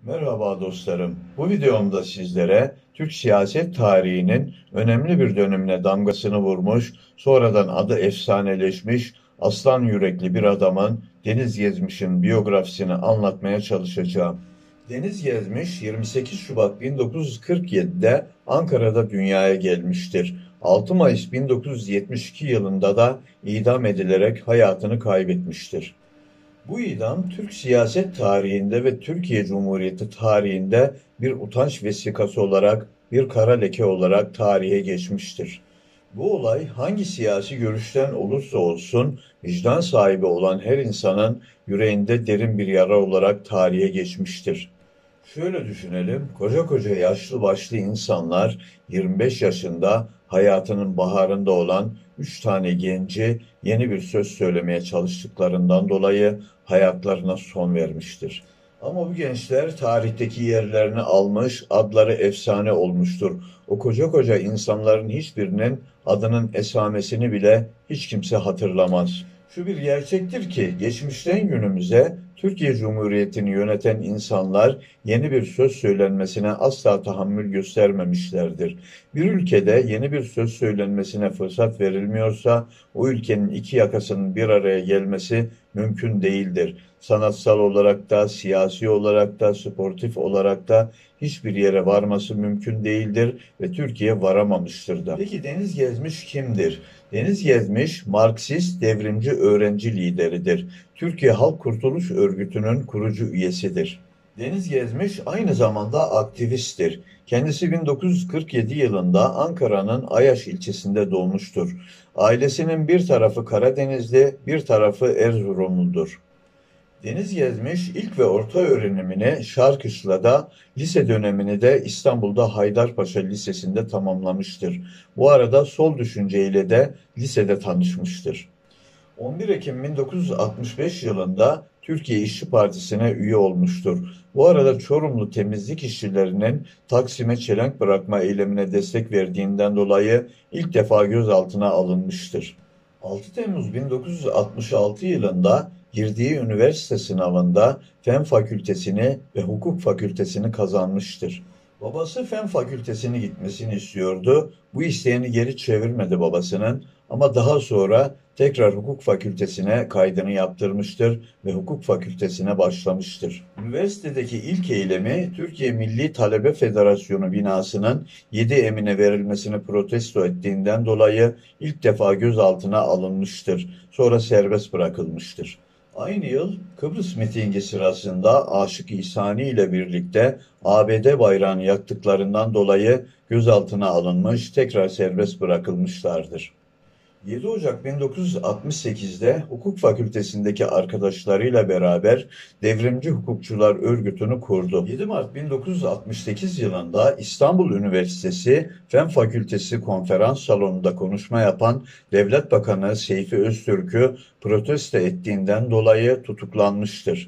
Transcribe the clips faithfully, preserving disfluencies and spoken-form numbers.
Merhaba dostlarım. Bu videomda sizlere Türk siyaset tarihinin önemli bir dönemine damgasını vurmuş, sonradan adı efsaneleşmiş, aslan yürekli bir adamın Deniz Gezmiş'in biyografisini anlatmaya çalışacağım. Deniz Gezmiş yirmi sekiz Şubat bin dokuz yüz kırk yedi'de Ankara'da dünyaya gelmiştir. altı Mayıs bin dokuz yüz yetmiş iki yılında da idam edilerek hayatını kaybetmiştir. Bu idam Türk siyaset tarihinde ve Türkiye Cumhuriyeti tarihinde bir utanç vesikası olarak, bir kara leke olarak tarihe geçmiştir. Bu olay hangi siyasi görüşten olursa olsun vicdan sahibi olan her insanın yüreğinde derin bir yara olarak tarihe geçmiştir. Şöyle düşünelim, koca koca yaşlı başlı insanlar yirmi beş yaşında hayatının baharında olan üç tane genci yeni bir söz söylemeye çalıştıklarından dolayı hayatlarına son vermiştir. Ama bu gençler tarihteki yerlerini almış, adları efsane olmuştur. O koca koca insanların hiçbirinin adının esamesini bile hiç kimse hatırlamaz. Şu bir gerçektir ki geçmişten günümüze Türkiye Cumhuriyeti'ni yöneten insanlar yeni bir söz söylenmesine asla tahammül göstermemişlerdir. Bir ülkede yeni bir söz söylenmesine fırsat verilmiyorsa o ülkenin iki yakasının bir araya gelmesi mümkün değildir. Sanatsal olarak da, siyasi olarak da, sportif olarak da hiçbir yere varması mümkün değildir ve Türkiye varamamıştır da. Peki Deniz Gezmiş kimdir? Deniz Gezmiş, Marksist devrimci öğrenci lideridir. Türkiye Halk Kurtuluş Örgütü'nün kurucu üyesidir. Deniz Gezmiş aynı zamanda aktivisttir. Kendisi bin dokuz yüz kırk yedi yılında Ankara'nın Ayaş ilçesinde doğmuştur. Ailesinin bir tarafı Karadenizli, bir tarafı Erzurumludur. Deniz Gezmiş ilk ve orta öğrenimini Şarkışla'da, lise dönemini de İstanbul'da Haydarpaşa Lisesi'nde tamamlamıştır. Bu arada sol düşünceyle de lisede tanışmıştır. on bir Ekim bin dokuz yüz altmış beş yılında Türkiye İşçi Partisi'ne üye olmuştur. Bu arada Çorumlu temizlik işçilerinin Taksim'e çelenk bırakma eylemine destek verdiğinden dolayı ilk defa gözaltına alınmıştır. altı Temmuz bin dokuz yüz altmış altı yılında girdiği üniversite sınavında Fen Fakültesini ve Hukuk Fakültesini kazanmıştır. Babası Fen Fakültesini gitmesini istiyordu. Bu isteğini geri çevirmedi babasının ama daha sonra tekrar Hukuk Fakültesine kaydını yaptırmıştır ve Hukuk Fakültesine başlamıştır. Üniversitedeki ilk eylemi Türkiye Milli Talebe Federasyonu binasının yedi Emin'e verilmesini protesto ettiğinden dolayı ilk defa gözaltına alınmıştır. Sonra serbest bırakılmıştır. Aynı yıl Kıbrıs mitingi sırasında Aşık İhsani ile birlikte A B D bayrağını yaktıklarından dolayı gözaltına alınmış, tekrar serbest bırakılmışlardır. yedi Ocak bin dokuz yüz altmış sekiz'de Hukuk Fakültesindeki arkadaşlarıyla beraber Devrimci Hukukçular Örgütü'nü kurdu. yedi Mart bin dokuz yüz altmış sekiz yılında İstanbul Üniversitesi Fen Fakültesi konferans salonunda konuşma yapan Devlet Bakanı Seyfi Öztürk'ü protesto ettiğinden dolayı tutuklanmıştır.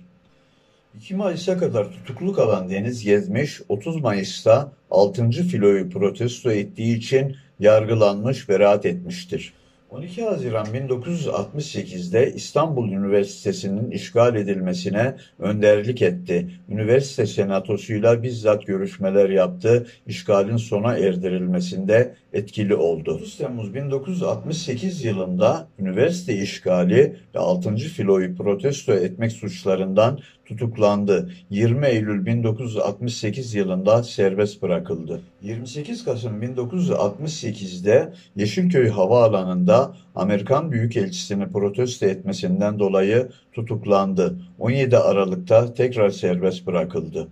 iki Mayıs'a kadar tutuklu kalan Deniz Gezmiş, otuz Mayıs'ta altıncı filoyu protesto ettiği için yargılanmış, beraat etmiştir. on iki Haziran bin dokuz yüz altmış sekiz'de İstanbul Üniversitesi'nin işgal edilmesine önderlik etti. Üniversite senatosuyla bizzat görüşmeler yaptı, işgalin sona erdirilmesinde etkili oldu. otuz Temmuz bin dokuz yüz altmış sekiz yılında üniversite işgali ve altıncı filoyu protesto etmek suçlarından tutuklandı. yirmi Eylül bin dokuz yüz altmış sekiz yılında serbest bırakıldı. yirmi sekiz Kasım bin dokuz yüz altmış sekiz'de Yeşilköy Havaalanı'nda Amerikan Büyükelçisini protesto etmesinden dolayı tutuklandı. on yedi Aralık'ta tekrar serbest bırakıldı.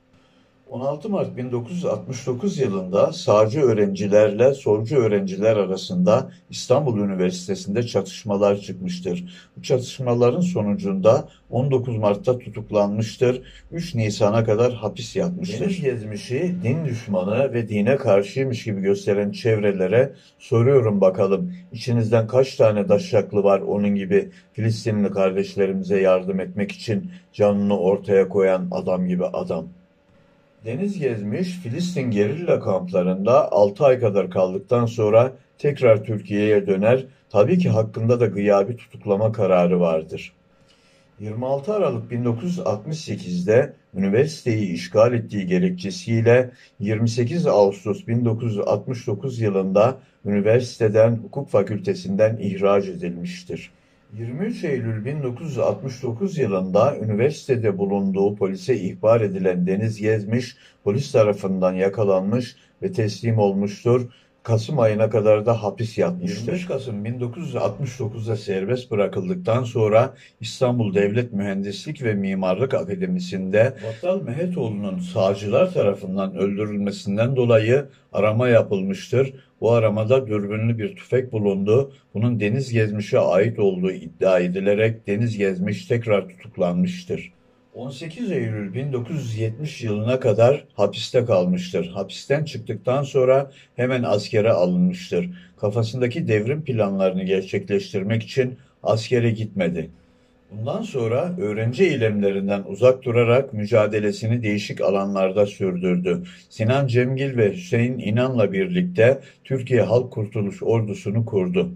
on altı Mart bin dokuz yüz altmış dokuz yılında sağcı öğrencilerle solcu öğrenciler arasında İstanbul Üniversitesi'nde çatışmalar çıkmıştır. Bu çatışmaların sonucunda on dokuz Mart'ta tutuklanmıştır. üç Nisan'a kadar hapis yatmıştır. Deniz Gezmiş'i din düşmanı ve dine karşıymış gibi gösteren çevrelere soruyorum bakalım, içinizden kaç tane daşşaklı var onun gibi Filistinli kardeşlerimize yardım etmek için canını ortaya koyan adam gibi adam? Deniz Gezmiş, Filistin gerilla kamplarında altı ay kadar kaldıktan sonra tekrar Türkiye'ye döner, tabii ki hakkında da gıyabi tutuklama kararı vardır. yirmi altı Aralık bin dokuz yüz altmış sekiz'de üniversiteyi işgal ettiği gerekçesiyle yirmi sekiz Ağustos bin dokuz yüz altmış dokuz yılında üniversiteden Hukuk Fakültesinden ihraç edilmiştir. yirmi üç Eylül bin dokuz yüz altmış dokuz yılında üniversitede bulunduğu polise ihbar edilen Deniz Gezmiş, polis tarafından yakalanmış ve teslim olmuştur. Kasım ayına kadar da hapis yatmıştır. yirmi beş Kasım bin dokuz yüz altmış dokuz'da serbest bırakıldıktan sonra İstanbul Devlet Mühendislik ve Mimarlık Akademisi'nde Battal Mehetoğlu'nun sağcılar tarafından öldürülmesinden dolayı arama yapılmıştır. Bu aramada dürbünlü bir tüfek bulundu. Bunun Deniz Gezmiş'e ait olduğu iddia edilerek Deniz Gezmiş tekrar tutuklanmıştır. on sekiz Eylül bin dokuz yüz yetmiş yılına kadar hapiste kalmıştır. Hapisten çıktıktan sonra hemen askere alınmıştır. Kafasındaki devrim planlarını gerçekleştirmek için askere gitmedi. Bundan sonra öğrenci eylemlerinden uzak durarak mücadelesini değişik alanlarda sürdürdü. Sinan Cemgil ve Hüseyin İnan'la birlikte Türkiye Halk Kurtuluş Ordusu'nu kurdu.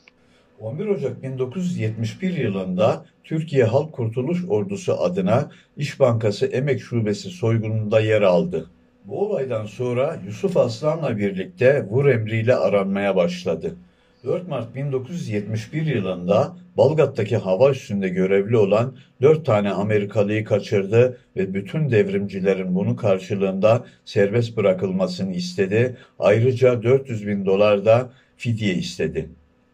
on bir Ocak bin dokuz yüz yetmiş bir yılında Türkiye Halk Kurtuluş Ordusu adına İş Bankası Emek Şubesi soygununda yer aldı. Bu olaydan sonra Yusuf Aslan'la birlikte vur emriyle aranmaya başladı. dört Mart bin dokuz yüz yetmiş bir yılında Balgat'taki hava üssünde görevli olan dört tane Amerikalıyı kaçırdı ve bütün devrimcilerin bunun karşılığında serbest bırakılmasını istedi. Ayrıca dört yüz bin dolar da fidye istedi.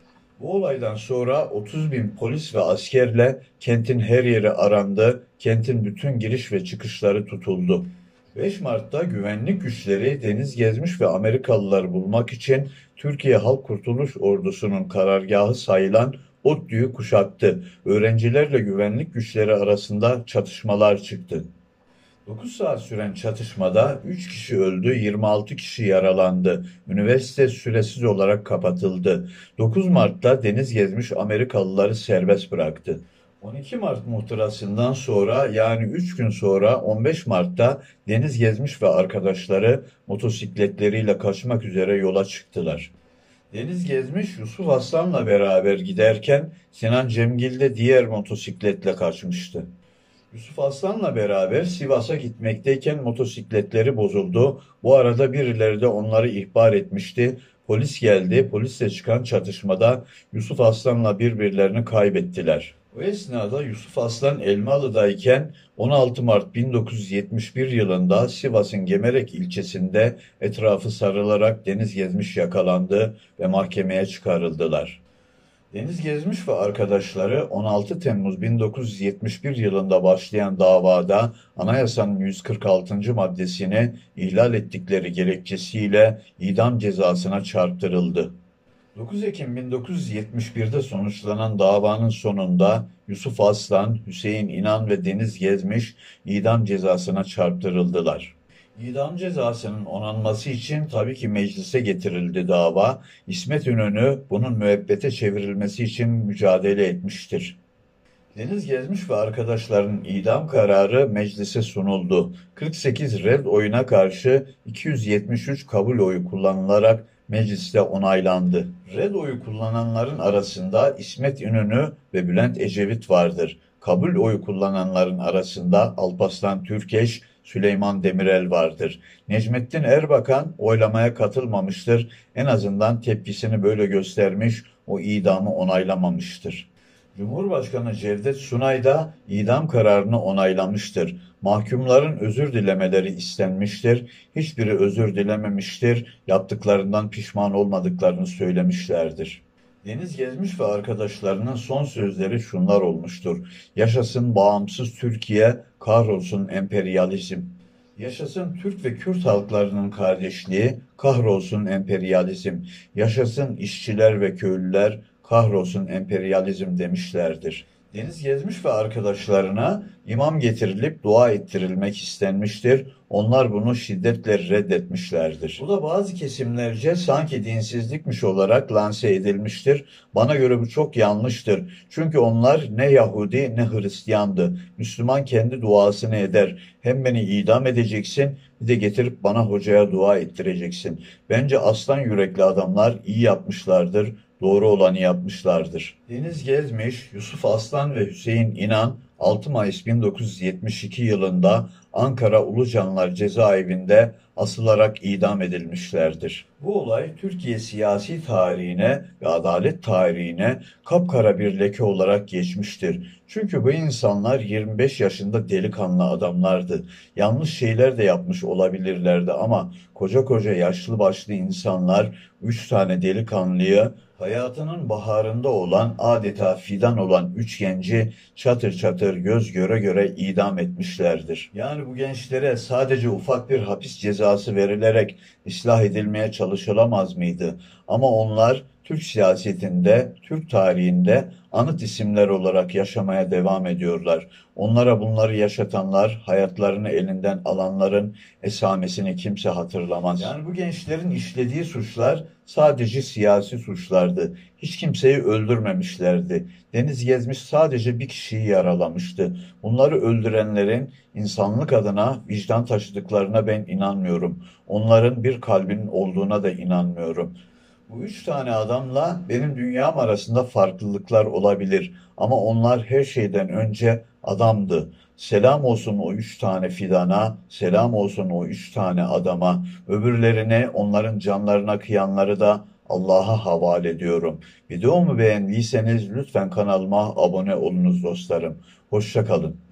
Bu olaydan sonra otuz bin polis ve askerle kentin her yeri arandı, kentin bütün giriş ve çıkışları tutuldu. beş Mart'ta güvenlik güçleri Deniz Gezmiş ve Amerikalıları bulmak için Türkiye Halk Kurtuluş Ordusu'nun karargahı sayılan ODTÜ'yü kuşattı. Öğrencilerle güvenlik güçleri arasında çatışmalar çıktı. dokuz saat süren çatışmada üç kişi öldü, yirmi altı kişi yaralandı. Üniversite süresiz olarak kapatıldı. dokuz Mart'ta Deniz Gezmiş Amerikalıları serbest bıraktı. on iki Mart muhtırasından sonra yani üç gün sonra on beş Mart'ta Deniz Gezmiş ve arkadaşları motosikletleriyle kaçmak üzere yola çıktılar. Deniz Gezmiş Yusuf Aslan'la beraber giderken Sinan Cemgil de diğer motosikletle kaçmıştı. Yusuf Aslan'la beraber Sivas'a gitmekteyken motosikletleri bozuldu. Bu arada birileri de onları ihbar etmişti. Polis geldi. Polisle çıkan çatışmada Yusuf Aslan'la birbirlerini kaybettiler. O esnada Yusuf Aslan Elmalı'dayken on altı Mart bin dokuz yüz yetmiş bir yılında Sivas'ın Gemerek ilçesinde etrafı sarılarak Deniz Gezmiş yakalandı ve mahkemeye çıkarıldılar. Deniz Gezmiş ve arkadaşları on altı Temmuz bin dokuz yüz yetmiş bir yılında başlayan davada Anayasanın yüz kırk altıncı maddesini ihlal ettikleri gerekçesiyle idam cezasına çarptırıldı. dokuz Ekim bin dokuz yüz yetmiş bir'de sonuçlanan davanın sonunda Yusuf Aslan, Hüseyin İnan ve Deniz Gezmiş idam cezasına çarptırıldılar. İdam cezasının onanması için tabii ki meclise getirildi dava. İsmet İnönü bunun müebbete çevrilmesi için mücadele etmiştir. Deniz Gezmiş ve arkadaşlarının idam kararı meclise sunuldu. kırk sekiz red oyuna karşı iki yüz yetmiş üç kabul oyu kullanılarak mecliste onaylandı. Red oyu kullananların arasında İsmet İnönü ve Bülent Ecevit vardır. Kabul oyu kullananların arasında Alparslan Türkeş, Süleyman Demirel vardır. Necmettin Erbakan oylamaya katılmamıştır. En azından tepkisini böyle göstermiş, o idamı onaylamamıştır. Cumhurbaşkanı Cevdet Sunay da idam kararını onaylamıştır. Mahkumların özür dilemeleri istenmiştir. Hiçbiri özür dilememiştir. Yaptıklarından pişman olmadıklarını söylemişlerdir. Deniz Gezmiş ve arkadaşlarının son sözleri şunlar olmuştur. Yaşasın bağımsız Türkiye, kahrolsun emperyalizm. Yaşasın Türk ve Kürt halklarının kardeşliği, kahrolsun emperyalizm. Yaşasın işçiler ve köylüler, kahrolsun emperyalizm demişlerdir. Deniz Gezmiş ve arkadaşlarına imam getirilip dua ettirilmek istenmiştir. Onlar bunu şiddetle reddetmişlerdir. Bu da bazı kesimlerce sanki dinsizlikmiş olarak lanse edilmiştir. Bana göre bu çok yanlıştır. Çünkü onlar ne Yahudi ne Hristiyandı. Müslüman kendi duasını eder. Hem beni idam edeceksin, bir de getirip bana hocaya dua ettireceksin. Bence aslan yürekli adamlar iyi yapmışlardır. Doğru olanı yapmışlardır. Deniz Gezmiş, Yusuf Aslan ve Hüseyin İnan altı Mayıs bin dokuz yüz yetmiş iki yılında Ankara Ulucanlar Cezaevinde asılarak idam edilmişlerdir. Bu olay Türkiye siyasi tarihine ve adalet tarihine kapkara bir leke olarak geçmiştir. Çünkü bu insanlar yirmi beş yaşında delikanlı adamlardı. Yanlış şeyler de yapmış olabilirlerdi ama koca koca yaşlı başlı insanlar üç tane delikanlıyı hayatının baharında olan adeta fidan olan üç genci çatır çatır göz göre göre idam etmişlerdir. Yani bu gençlere sadece ufak bir hapis cezası verilerek ıslah edilmeye çalışılamaz mıydı? Ama onlar Türk siyasetinde, Türk tarihinde anıt isimler olarak yaşamaya devam ediyorlar. Onlara bunları yaşatanlar, hayatlarını elinden alanların esamesini kimse hatırlamaz. Yani bu gençlerin işlediği suçlar sadece siyasi suçlardı. Hiç kimseyi öldürmemişlerdi. Deniz Gezmiş sadece bir kişiyi yaralamıştı. Bunları öldürenlerin insanlık adına vicdan taşıdıklarına ben inanmıyorum. Onların bir kalbinin olduğuna da inanmıyorum. Bu üç tane adamla benim dünyam arasında farklılıklar olabilir ama onlar her şeyden önce adamdı. Selam olsun o üç tane fidana, selam olsun o üç tane adama. Öbürlerine, onların canlarına kıyanları da Allah'a havale ediyorum. Videomu beğendiyseniz lütfen kanalıma abone olunuz dostlarım. Hoşça kalın.